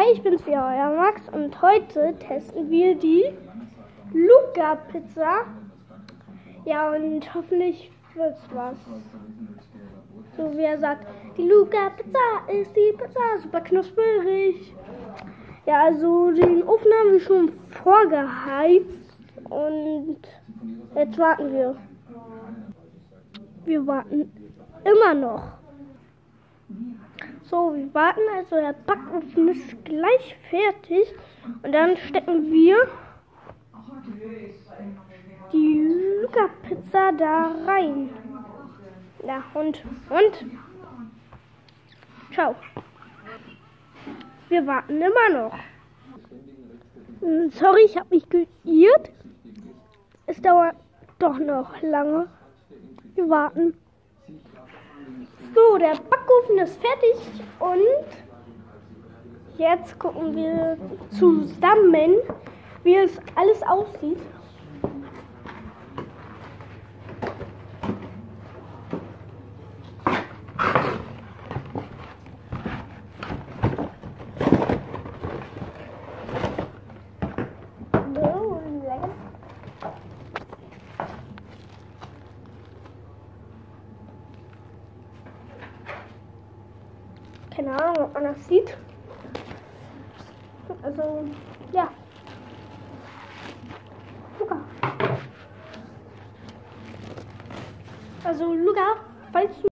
Hi, ich bin's wieder, euer Max, und heute testen wir die Luca-Pizza. Ja, und hoffentlich wird's was. So wie er sagt, die Luca-Pizza ist die Pizza, super knusperig. Ja, also den Ofen haben wir schon vorgeheizt und jetzt warten wir. Wir warten immer noch. So, wir warten, also der Backofen ist gleich fertig und dann stecken wir die Luca-Pizza da rein. Ja, und schau, wir warten immer noch. Sorry, ich habe mich geirrt. Es dauert doch noch lange. Wir warten. So, der Backofen ist fertig und jetzt gucken wir zusammen, wie es alles aussieht. Keine Ahnung, ob man das sieht. Also